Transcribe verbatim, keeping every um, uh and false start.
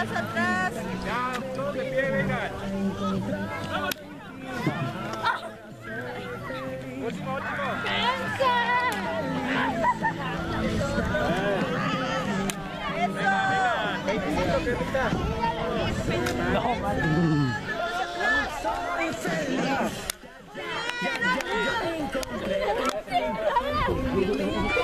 atrás, atrás. Ya, todos de pie, vengan. Último, último. ¡Cansa! veinticinco, Pepita. No, madre. ¡Cansa!